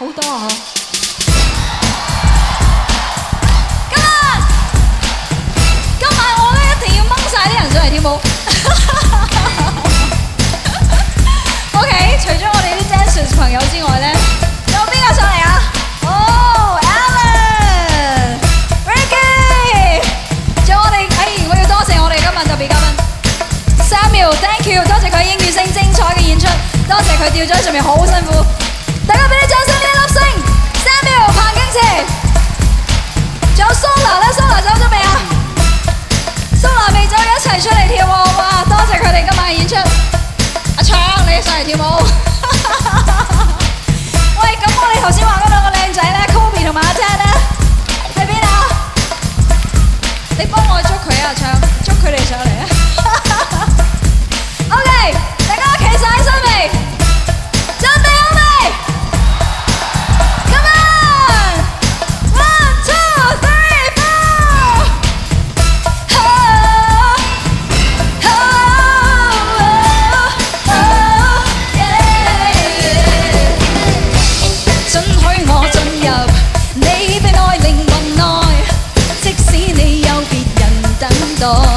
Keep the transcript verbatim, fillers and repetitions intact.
好多啊！今晚今晚我咧一定要掹晒啲人上嚟跳舞。OK， 除咗我哋啲 dancers 朋友之外咧，有邊個上嚟啊？哦 ，Alan、Ricky， 仲有我哋，哎，我要多謝我哋今日特別嘉賓 Samuel，Thank you， 多謝佢英語聲精彩嘅演出，多謝佢吊咗喺上面好辛苦，大家俾啲掌聲呢一粒星 Samuel 彭景慈，仲有 Sola 咧 ，Sola 走咗未啊 ？Sola 未走，一齊出嚟跳舞哇！多謝佢哋今晚嘅演出。阿昌，你上嚟跳舞。喂，咁我哋頭先話嗰兩個靚仔咧 ，Kobe 同埋阿 Ted 咧，喺邊啊？你幫我捉佢啊，昌，捉佢哋上嚟啊。OK， 大家企晒起身未？準備好未 ？Come on， one two three four， oh oh oh yeah， 准許我進入你的愛靈魂內，即使你有別人等待。